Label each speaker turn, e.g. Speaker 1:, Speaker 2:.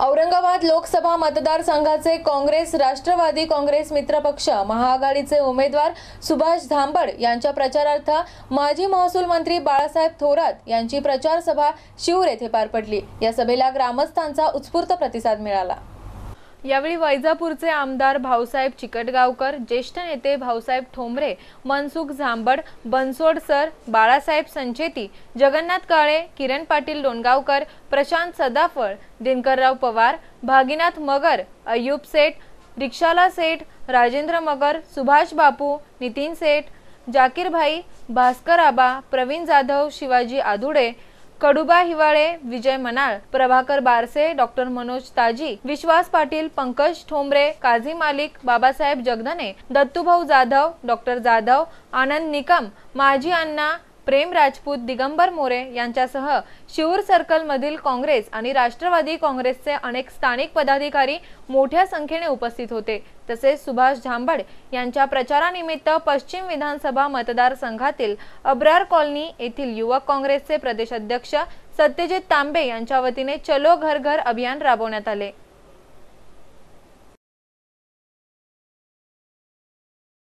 Speaker 1: औरंगाबाद लोकसभा मतदारसंघाचे काँग्रेस राष्ट्रवादी काँग्रेस मित्रपक्ष महाआघाडीचे उमेदवार सुभाष झांबड यांच्या प्रचारार्थ माजी महसूल मंत्री बाळासाहेब थोरात यांची प्रचार सभा शिऊर येथे पार पडली। या सभेला ग्रामस्थांचा उत्स्फूर्त प्रतिसाद मिळाला। यावेळी वैजापूरचे आमदार भाऊसाहेब चिकटगावकर, ज्येष्ठ नेते भाऊसाहेब ठोंबरे, मनसुख झांबड, बनसोड सर, बाळासाहेब संचेती, जगन्नाथ काळे, किरण पाटील डोणगावकर, प्रशांत सदाफळ, दिनकरराव पवार, भागीनाथ मगर, अय्यूब सेठ, रिक्षाला सेठ, राजेंद्र मगर, सुभाष बापू, नितीन सेठ, जाकीर भाई, भास्कर आबा, प्रवीण जाधव, शिवाजी आदुडे, कडुबा हिवाळे, विजय मनाळ, प्रभाकर बारसे, डॉक्टर मनोज ताजी, विश्वास पाटील, पंकज ठोंबरे, काझी मालिक, बाबासाहेब जगधने, दत्तूभाऊ जाधव, डॉक्टर जाधव, आनंद निकम, माजी अण्णा, प्रेम राजपूत, दिगंबर मोरे यांच्यासह शिऊर सर्कल मधील काँग्रेस आणि राष्ट्रवादी काँग्रेसचे अनेक स्थानिक पदाधिकारी मोठ्या संख्येने उपस्थित होते। तसेच सुभाष झांबड यांच्या प्रचारानिमित्त पश्चिम विधानसभा मतदारसंघातील अब्रार कॉलनी येथील युवक काँग्रेसचे प्रदेशाध्यक्ष सत्यजित तांबे यांच्या वतीने चलो घर घर अभियान राबवण्यात आले।